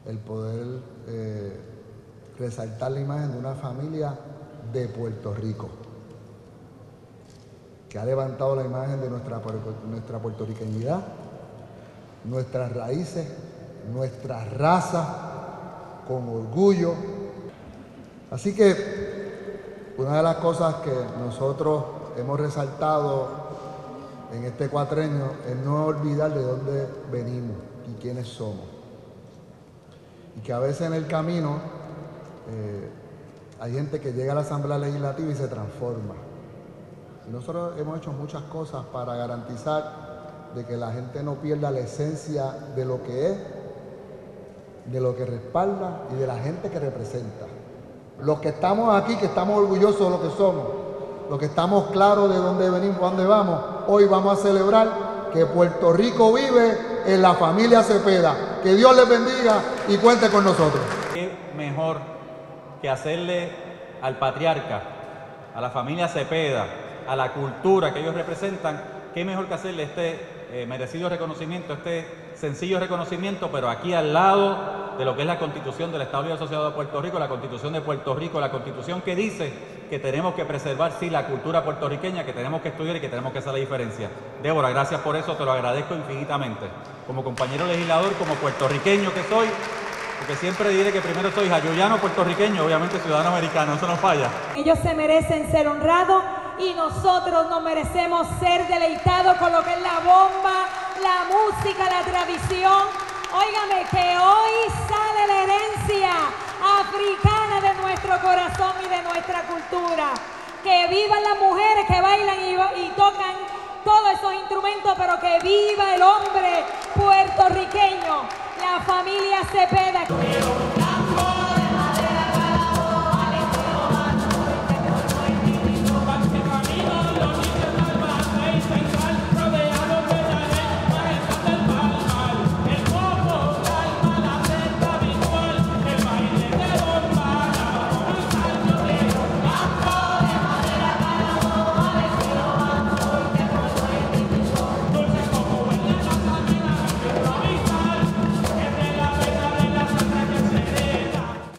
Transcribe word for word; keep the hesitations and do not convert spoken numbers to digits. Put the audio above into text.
el poder eh, resaltar la imagen de una familia de Puerto Rico, que ha levantado la imagen de nuestra, nuestra puertorriqueñidad, nuestras raíces, nuestra raza, con orgullo. Así que una de las cosas que nosotros hemos resaltado en este cuatrenio es no olvidar de dónde venimos y quiénes somos. Y que a veces en el camino eh, hay gente que llega a la Asamblea Legislativa y se transforma. Y nosotros hemos hecho muchas cosas para garantizar de que la gente no pierda la esencia de lo que es, de lo que respalda y de la gente que representa. Los que estamos aquí, que estamos orgullosos de lo que somos, los que estamos claros de dónde venimos, dónde vamos, hoy vamos a celebrar que Puerto Rico vive en la familia Cepeda. Que Dios les bendiga y cuente con nosotros. ¿Qué mejor que hacerle al patriarca, a la familia Cepeda, a la cultura que ellos representan, qué mejor que hacerle este eh, merecido reconocimiento, este sencillo reconocimiento, pero aquí al lado de lo que es la Constitución del Estado Libre Asociado de Puerto Rico, la Constitución de Puerto Rico, la Constitución que dice que tenemos que preservar, sí, la cultura puertorriqueña, que tenemos que estudiar y que tenemos que hacer la diferencia. Débora, gracias por eso, te lo agradezco infinitamente. Como compañero legislador, como puertorriqueño que soy, porque siempre diré que primero soy jayuyano puertorriqueño, obviamente ciudadano americano, eso no falla. Ellos se merecen ser honrados y nosotros nos merecemos ser deleitados con lo que es la bomba, la música, la tradición. Óigame, que hoy sale la herencia africana de nuestro corazón y de nuestra cultura. Que vivan las mujeres que bailan y, y tocan todos esos instrumentos, pero que viva el hombre puertorriqueño, la familia Cepeda.